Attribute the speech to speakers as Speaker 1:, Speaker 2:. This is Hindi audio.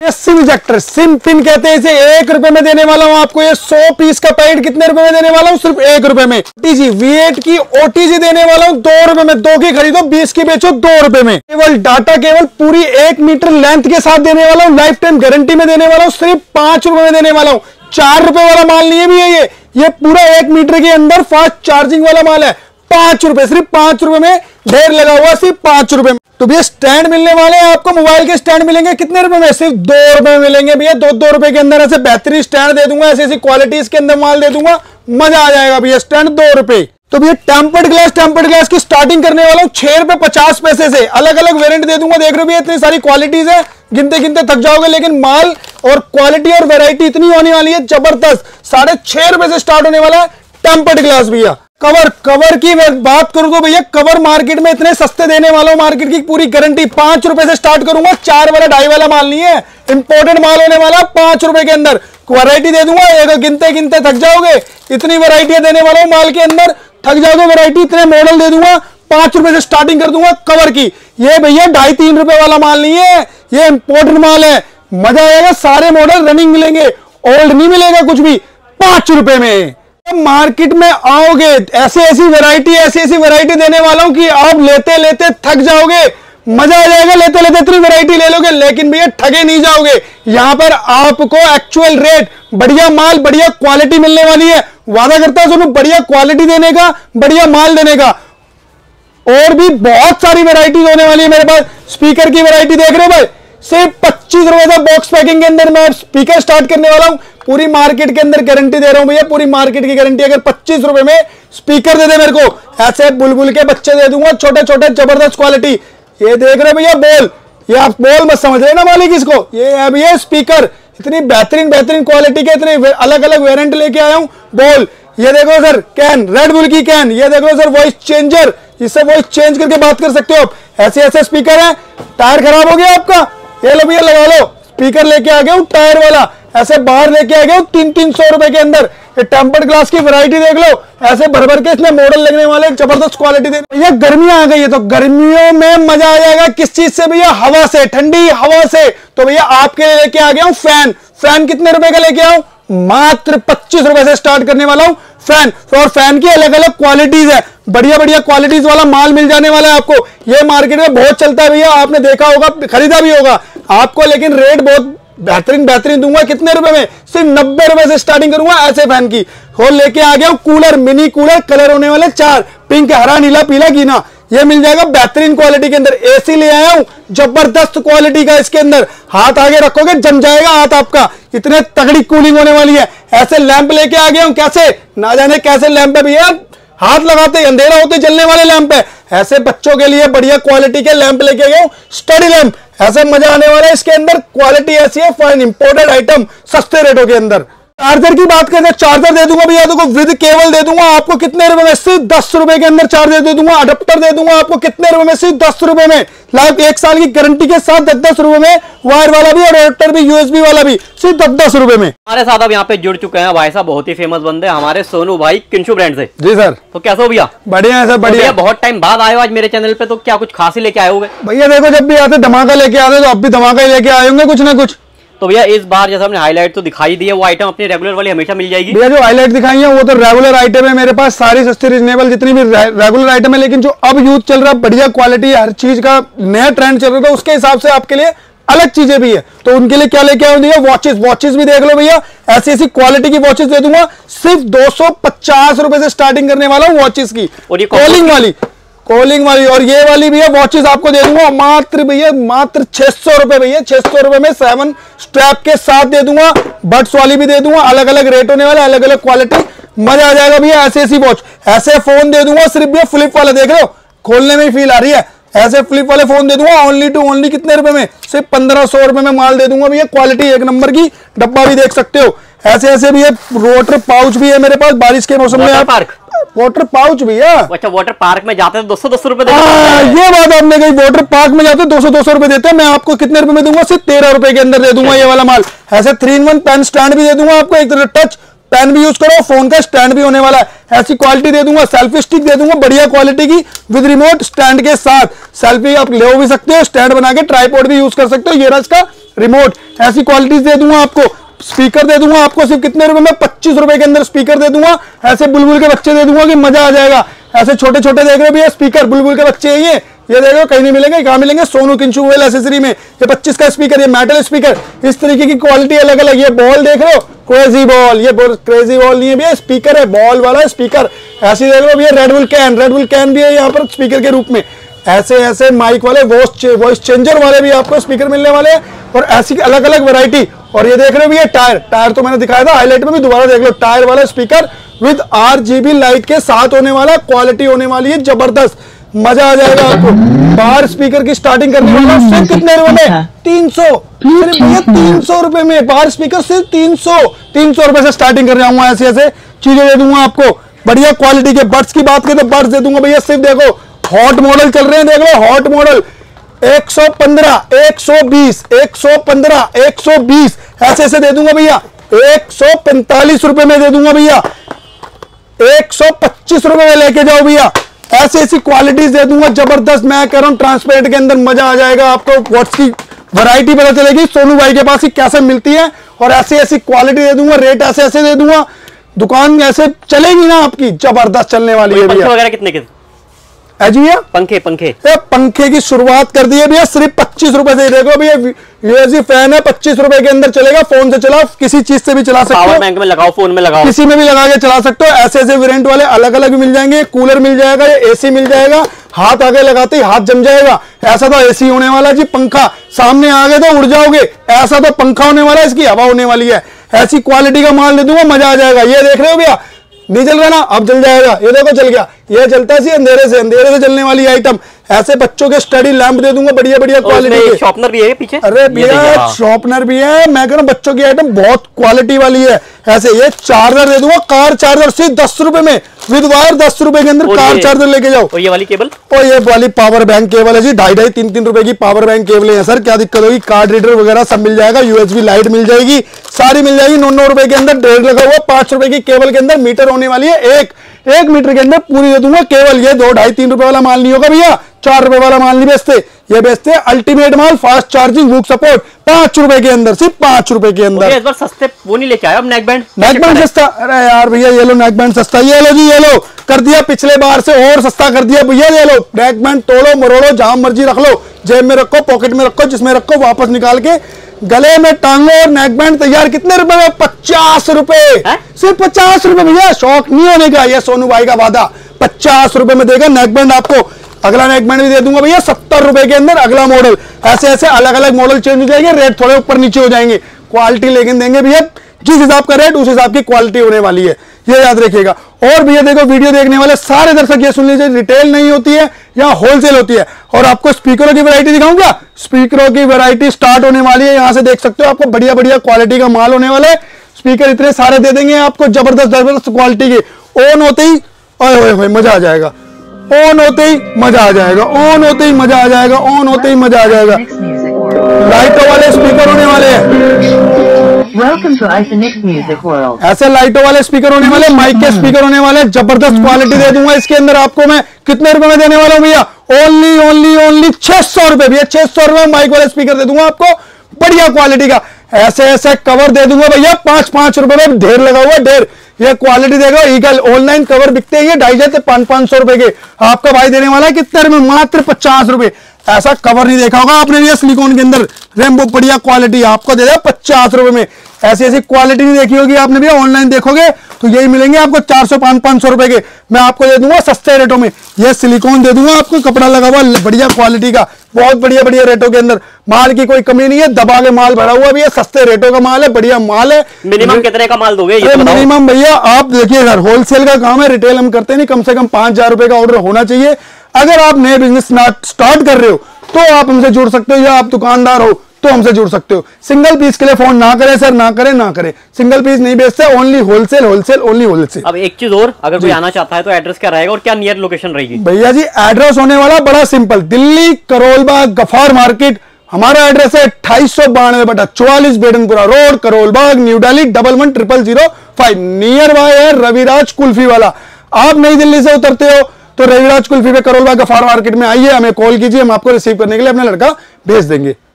Speaker 1: सिम इजेक्टर, सिम पिन कहते हैं इसे। 1 रुपए में देने वाला हूं आपको ये 100 पीस का पैकेट। कितने रुपए में देने वाला हूं? सिर्फ 1 रुपए में। ओटीजी V8 की ओटीजी देने वाला हूं 2 रुपए में। 2 की खरीदो 20 की बेचो 2 रुपए में। केवल डाटा केवल पूरी 1 मीटर लेंथ के साथ देने वाला हूं। लाइफ टाइम गारंटी में देने वाला हूं। सिर्फ 5 रुपए में देने वाला हूं। 4 रुपए वाला माल नहीं है भी ये पूरा 1 मीटर के अंदर फास्ट चार्जिंग वाला माल है। 5 रुपए, सिर्फ 5 रुपए में ढेर लगा हुआ, सिर्फ 5 रुपए में। तो भैया स्टैंड मिलने वाले हैं आपको, मोबाइल के स्टैंड मिलेंगे कितने रुपए में? सिर्फ 2 रुपए में मिलेंगे भैया। 2 रुपए के अंदर ऐसे बेहतरीन स्टैंड दे दूंगा, ऐसी क्वालिटी के अंदर माल दे दूंगा, मजा आ जाएगा भैया। स्टैंड 2 रुपए। तो भैया टेम्पर्ड ग्लास की स्टार्टिंग करने वाला हूं 6 रुपए 50 पैसे से। अलग अलग वेरिएंट दे दूंगा। देख रहे हो भैया इतनी सारी क्वालिटीज है, गिनते गिनते थक जाओगे, लेकिन माल और क्वालिटी और वैरायटी इतनी होने वाली है जबरदस्त। 6.5 रुपए से स्टार्ट होने वाला है टेम्पर्ड ग्लास भैया। कवर की बात करूं तो भैया कवर मार्केट में इतने सस्ते देने वाला हूं, मार्केट की पूरी गारंटी। 5 रुपए से स्टार्ट करूंगा। 4 वाला 2.5 वाला माल नहीं है, इंपोर्टेड माल होने वाला। 5 रुपए के अंदर वैरायटी दे दूंगा। एक गिनते गिनते थक जाओगे, इतनी वैरायटी देने वाला हूं माल के अंदर, थक जाओगे वैरायटी। इतने मॉडल दे दूंगा। 5 रुपए से स्टार्टिंग कर दूंगा कवर की। ये भैया 2.5-3 रुपए वाला माल नहीं है, ये इंपोर्टेड माल है। मजा आएगा, सारे मॉडल रनिंग मिलेंगे, ओल्ड नहीं मिलेगा कुछ भी। 5 रुपए में मार्केट में आओगे, ऐसी वैरायटी देने वाला हूं कि आप लेते लेते थक जाओगे। मजा आ जाएगा, लेते लेते इतनी वैरायटी ले लोगे, लेकिन भैया ठगे नहीं जाओगे। यहां पर आपको एक्चुअल रेट, बढ़िया माल, बढ़िया क्वालिटी मिलने वाली है। वादा करता हूं सुनो, बढ़िया क्वालिटी देने का, बढ़िया माल देने का। और भी बहुत सारी वैरायटी होने वाली है मेरे पास। स्पीकर की वैरायटी देख रहे हो भाई, सिर्फ 25 रुपए का बॉक्स पैकिंग के अंदर मैं स्पीकर स्टार्ट करने वाला हूं। पूरी मार्केट के अंदर गारंटी दे रहा हूं भैया, पूरी मार्केट की गारंटी। अगर 25 रुपए में स्पीकर दे दे मेरे को, ऐसे बुलबुल के बच्चे दे दूंगा, छोटे छोटे जबरदस्त क्वालिटी। ये देख रहे हो भैया बोल, ये आप बोल मत समझ रहे ना मालिक इसको। ये है भैया स्पीकर, इतनी बेहतरीन क्वालिटी के, इतने अलग अलग वेरिएंट लेके आया हूं। बोल, ये देखो सर कैन, रेड बुल की कैन। ये देखो सर वॉइस चेंजर, इससे वॉइस चेंज करके बात कर सकते हो आप। ऐसे स्पीकर है। टायर खराब हो गया आपका, ये लो भैया लगा लो। स्पीकर लेके आ गया हूं टायर वाला, ऐसे बाहर लेके आ गया हूं 300-300 रुपए के अंदर। ये टेम्पर्ड ग्लास की वैरायटी देख लो, ऐसे भर के इसमें मॉडल लगने वाले, जबरदस्त क्वालिटी दे। भैया गर्मियां आ गई है, तो गर्मियों में मजा आ जाएगा। किस चीज से भैया? हवा से, ठंडी हवा से। तो भैया आपके लिए लेके आ गया हूं फैन। फैन कितने रुपए का लेके आऊं? मात्र 25 रुपए से स्टार्ट करने वाला हूं फैन। और फैन की अलग अलग क्वालिटीज है, बढ़िया क्वालिटीज वाला माल मिल जाने वाला है आपको। ये मार्केट में बहुत चलता है भैया, आपने देखा होगा, खरीदा भी होगा आपको, लेकिन रेट बहुत बेहतरीन दूंगा। कितने रुपए में? सिर्फ 90 रुपए से स्टार्टिंग करूंगा ऐसे फैन की। और लेके आ गया हूं कूलर, मिनी कूलर, कलर होने वाले 4, पिंक, हरा, नीला, पीला, गीना। ये मिल जाएगा बेहतरीन क्वालिटी के अंदर। एसी ले आया हूं जबरदस्त क्वालिटी का, इसके अंदर हाथ आगे रखोगे जम जाएगा हाथ आपका, इतने तगड़ी कूलिंग होने वाली है। ऐसे लैंप लेके आ गया हूं, कैसे ना जाने कैसे लैंप है भैया, हाथ लगाते अंधेरा होते जलने वाले लैंप है। ऐसे बच्चों के लिए बढ़िया क्वालिटी के लैंप लेके गया हूं, स्टडी लैंप। ऐसे मजा आने वाला है, इसके अंदर क्वालिटी ऐसी है, फाइन इंपोर्टेड आइटम, सस्ते रेटों के अंदर। चार्जर की बात करें, चार्जर दे दूंगा भैया देखो, विद केबल दे दूंगा आपको। कितने रुपए में? सिर्फ 10 रुपए के अंदर चार्जर दे दूंगा। अडेप्टर दे दूंगा आपको कितने रुपए में? सिर्फ 10 रुपए में। लाइक 1 साल की गारंटी के साथ 10 रुपए में, वायर वाला भी और अडेप्टर भी, यूएसबी वाला भी, सिर्फ 10 रुपए में।
Speaker 2: हमारे साथ अब यहाँ पे जुड़ चुके हैं भाई साहब, बहुत ही फेमस बंदे हमारे सोनू भाई किंशु ब्रांड से।
Speaker 1: जी सर।
Speaker 2: तो कैसे हो भैया?
Speaker 1: बढ़िया है सर, बढ़िया।
Speaker 2: बहुत टाइम बाद आए हो आज मेरे चैनल पे, तो क्या कुछ खास ही लेके आए होंगे?
Speaker 1: भैया देखो जब भी आते धमाका लेके आते, तो अब भी धमाका ही लेके आए होंगे कुछ ना कुछ।
Speaker 2: तो भैया इस बार जैसे हमने हाईलाइट तो दिखाई दी है, वो आइटम अपनी रेगुलर वाली हमेशा मिल जाएगी?
Speaker 1: भैया जो हाईलाइट दिखाई है वो तो रेगुलर आइटम है मेरे पास, सारी सस्ती रीजनेबल जितनी भी रेगुलर आइटम है। लेकिन जो अब यूज चल रहा है, बढ़िया क्वालिटी, हर चीज का नया ट्रेंड चल रहा है, उसके हिसाब से आपके लिए अलग चीजें भी है। तो उनके लिए क्या लेके आऊंगा? वॉचेस भी देख लो भैया, ऐसी क्वालिटी की वॉचेस दे दूंगा। सिर्फ 250 रुपए से स्टार्टिंग करने वाला हूँ वॉचेस की, कॉलिंग वाली। और ये वाली भैया वॉचेस आपको दे दूंगा मात्र 600 रुपए भैया। 600 रुपए में 7 स्ट्रैप के साथ दे दूंगा। बड्स वाली भी दे दूंगा, अलग अलग रेट होने वाला, अलग अलग क्वालिटी, मजा आ जाएगा भैया। ऐसी वॉच, ऐसे फोन दे दूंगा सिर्फ भैया, फ्लिप वाला देख रहे हो, खोलने में फील आ रही है। ऐसे फ्लिप वाले फोन दे दूंगा ओनली टू ओनली कितने रुपए में? सिर्फ 1500 रुपए में माल दे दूंगा भैया। क्वालिटी 1 नंबर की, डब्बा भी देख सकते हो। ऐसे भी है, वाटर पाउच भी है मेरे पास, बारिश के मौसम में। वाटर पाउच भैया,
Speaker 2: अच्छा वाटर पार्क में जाते हैं 200 रुपए देते
Speaker 1: हैं। ये बात आपने कही, वाटर पार्क में जाते 200 रुपए देते हैं। मैं आपको कितने रुपए में दूंगा? सिर्फ 13 रुपए के अंदर दे दूंगा ये वाला माल। ऐसे 3-in-1 पेन स्टैंड भी दे दूंगा आपको, एक तरह टच पेन भी यूज करो, फोन का स्टैंड भी होने वाला है, ऐसी क्वालिटी दे दूंगा। सेल्फी स्टिक दे दूंगा बढ़िया क्वालिटी की विद रिमोट स्टैंड के साथ, सेल्फी आप ले भी सकते हो, स्टैंड बना के ट्राइपॉड भी यूज कर सकते हो। ये रहा इसका रिमोट, ऐसी क्वालिटीज दे दूंगा आपको। स्पीकर दे दूंगा आपको सिर्फ कितने रुपए में, 25 रुपए के अंदर स्पीकर दे दूंगा। ऐसे बुलबुल के बच्चे दे दूंगा कि मजा आ जाएगा। ऐसे छोटे छोटे देख रहे हो भैया स्पीकर, बुलबुल के बच्चे हैं ये देख रहे हो, कहीं नहीं मिलेंगे, कहां मिलेंगे, सोनू किंशु गोयल एसेसरी में। ये 25 का स्पीकर, ये मेटल स्पीकर, इस तरीके की क्वालिटी अलग अलग। ये बॉल देख रहे हो, क्रेजी बॉल, ये क्रेजी बॉल नहीं है भैया, स्पीकर है, बॉल वाला स्पीकर। ऐसे देख रहे हो भैया रेडबुल कैन भी है यहाँ पर स्पीकर के रूप में। ऐसे ऐसे माइक वाले वॉइस चेंजर वाले भी आपको स्पीकर मिलने वाले हैं, और ऐसी अलग अलग वैरायटी। और ये देख रहे हो भैया टायर तो मैंने दिखाया था हाईलाइट में भी, दोबारा देख लो, टायर वाला स्पीकर विद RGB लाइट के साथ होने वाला, क्वालिटी होने वाली है जबरदस्त, मजा आ जाएगा आपको। बाहर स्पीकर की स्टार्टिंग करने वाला सिर्फ कितने रुपए में, 300, सिर्फ भैया 300 रुपए में बाहर स्पीकर, सिर्फ 300 रुपए से स्टार्टिंग कर जाऊंगा। ऐसे ऐसे चीजें दे दूंगा आपको, बढ़िया क्वालिटी के। बड्स की बात करें तो बड्स दे दूंगा भैया, सिर्फ देखो हॉट मॉडल चल रहे हैं, देख लो हॉट मॉडल 115, 120, 115, 120 ऐसे ऐसे दे दूंगा भैया। 145 रुपए में दे दूंगा भैया, 125 रुपए में लेके जाओ भैया। ऐसी ऐसी क्वालिटीज दे दूंगा जबरदस्त। मैं कह रहा हूं ट्रांसपेरेंट के अंदर मजा आ जाएगा आपको। व्हाट्स की वैरायटी पता चलेगी सोनू भाई के पास ही कैसे मिलती है, और ऐसी ऐसी क्वालिटी दे दूंगा, रेट ऐसे ऐसे दे दूंगा, दुकान ऐसे चलेगी ना आपकी, जबरदस्त चलने वाली है भैया।
Speaker 2: वगैरह कितने के
Speaker 1: जी भैया? पंखे की शुरुआत कर दी है भैया सिर्फ 25 रुपए से। देखो भैया यूएसबी फैन है, 25 रुपए के अंदर चलेगा, फोन से चलाओ, किसी चीज से भी चला सकते हो,
Speaker 2: पावर बैंक में लगाओ, फोन में लगाओ,
Speaker 1: किसी में भी लगा के चला सकते हो। ऐसे ऐसे वेरिएंट वाले अलग अलग मिल जाएंगे, कूलर मिल जाएगा, ये एसी मिल जाएगा, हाथ आगे लगाते ही हाथ जम जाएगा, ऐसा तो एसी होने वाला जी। पंखा सामने आ गए तो उड़ जाओगे, ऐसा तो पंखा होने वाला है, इसकी हवा होने वाली है। ऐसी क्वालिटी का माल दे दूंगा, मजा आ जाएगा। ये देख रहे हो भैया, नहीं जल रहा ना, अब जल जाएगा, ये देखो जल गया। ये चलता है अंधेरे से चलने वाली आइटम। ऐसे बच्चों के स्टडी लैंप दे दूंगा बढ़िया बढ़िया क्वालिटी के।
Speaker 2: शॉर्पनर भी है पीछे,
Speaker 1: अरे भैया शॉर्पनर भी है, मैं कह रहा हूं बच्चों की आइटम बहुत क्वालिटी वाली है। ऐसे ये चार्जर दे दूंगा, कार चार्जर सिर्फ 10 रुपए में विद वायर, 10 रुपए के अंदर कार चार्जर लेके जाओ।
Speaker 2: और ये वाली केबल,
Speaker 1: और ये वाली पावर बैंक केबल है जी, 2.5 3 रुपए की पावर बैंक केबल है सर। क्या दिक्कत होगी, कार्ड रीडर वगैरह सब मिल जाएगा, यूएसबी लाइट मिल जाएगी, सारी मिल जाएगी। 9 रुपए के अंदर ढेर लगा हुआ, 5 रुपए की केबल के अंदर मीटर होने वाली है। एक मीटर के अंदर पूरी दे दूंगा केवल। ये 2 2.5 3 रुपए वाला माल नहीं होगा भैया, 4 रुपए वाला माल नहीं बेचते, ये बेचते हैं अल्टीमेट माल, फास्ट चार्जिंग, हुक सपोर्ट, 5 रुपए के अंदर, सिर्फ 5 रुपए के अंदर।
Speaker 2: इस बार सस्ते वो नहीं लेके आया, अब नेक
Speaker 1: बैंड सस्ता। अरे यार भैया ये लो नेक बैंड सस्ता, ये लो जी, ये लो कर दिया पिछले बार से और सस्ता कर दिया भैया। ये लो नेक बैंड, तोड़ो मरोड़ो जहां मर्जी रख लो, जेब में रखो, पॉकेट में रखो, जिसमें रखो, वापस निकाल के गले में टांगो और नेक बैंड तैयार। कितने रुपए में? 50 रुपए, सिर्फ 50 रुपए भैया। शौक नहीं होने का, ये सोनू भाई का वादा, 50 रुपए में देगा नेक बैंड आपको। अगला नेक बैंड भी दे दूंगा भैया 70 रुपए के अंदर, अगला मॉडल। ऐसे ऐसे अलग अलग मॉडल चेंज हो जाएंगे, रेट थोड़े ऊपर नीचे हो जाएंगे, क्वालिटी लेकिन देंगे भैया जिस हिसाब का रेट उस हिसाब की क्वालिटी होने वाली है, ये याद रखिएगा। और भैया देखो वीडियो देखने वाले सारे दर्शक ये सुन लीजिए, रिटेल नहीं होती है, यहाँ होलसेल होती है। और आपको स्पीकरों की वैरायटी दिखाऊंगा, स्पीकरों की वैरायटी स्टार्ट होने वाली है, यहाँ से देख सकते हो, आपको बढ़िया बढ़िया क्वालिटी का माल होने वाला है। स्पीकर इतने सारे दे देंगे आपको, जबरदस्त जबरदस्त क्वालिटी के। ऑन होते ही ओए मजा आ जाएगा, ऑन होते ही मजा आ जाएगा, ऑन होते ही मजा आ जाएगा, ऑन होते ही मजा आ जाएगा। लाइटों वाले स्पीकर होने वाले हैं, ऐसे लाइटों वाले स्पीकर होने वाले, माइक के स्पीकर होने वाले, जबरदस्त क्वालिटी दे दूंगा इसके अंदर आपको मैं। कितने रुपए में देने वाला हूं भैया? ओनली 600 रुपए भैया, 600 रुपए माइक वाले स्पीकर दे दूंगा आपको, बढ़िया क्वालिटी का। ऐसे ऐसे कवर दे दूंगा भैया 5-5 रुपए में, ढेर लगा हुआ ढेर। ये क्वालिटी देखो, ईगल ऑनलाइन कवर बिकते हैं 250 से 500 रुपए के, आपका भाई देने वाला है कितने रुपए? मात्र 50 रुपए। ऐसा कवर नहीं देखा होगा आपने भैया सिलिकॉन के अंदर, रेम्बो बढ़िया क्वालिटी आपको दे देगा 50 रुपए में। ऐसी ऐसी क्वालिटी नहीं देखी होगी आपने भैया, ऑनलाइन देखोगे तो यही मिलेंगे आपको 400-500 रुपए के। मैं आपको दे दूंगा सस्ते रेटों में, ये सिलिकॉन दे दूंगा आपको, कपड़ा लगा हुआ बढ़िया क्वालिटी का, बहुत बढ़िया बढ़िया रेटों के अंदर। माल की कोई कमी नहीं है, दबा के माल भरा हुआ भी है, सस्ते रेटों का माल है, बढ़िया माल है।
Speaker 2: मिनिमम कितने का माल दोगे?
Speaker 1: मिनिमम भैया आप देखिए सर, होलसेल का काम है, रिटेल हम करते नहीं, कम से कम 5000 रुपए का ऑर्डर होना चाहिए। अगर आप नए बिजनेस स्टार्ट कर रहे हो तो आप हमसे जुड़ सकते हो, या आप दुकानदार हो तो हमसे जुड़ सकते हो। सिंगल पीस के लिए फोन ना करें सर, ना करें, सिंगल पीस नहीं बेचते, ओनली होलसेल, ओनली होलसेल।
Speaker 2: अब एक चीज और, अगर कोई आना चाहता है तो एड्रेस क्या रहेगा और क्या नियर लोकेशन रहेगी?
Speaker 1: भैया जी एड्रेस होने वाला बड़ा सिंपल, दिल्ली करोल बाग गफार मार्केट। हमारा एड्रेस है 2892/44 Beadonpura road, Karol Bagh, New Delhi 110000 5 near by है रविराज कुल्फी वाला। आप नई दिल्ली से उतरते हो तो रविराज कुल्फी पे करोल बाग गफार मार्केट में आइए, हमें कॉल कीजिए, हम आपको रिसीव करने के लिए अपना लड़का भेज देंगे।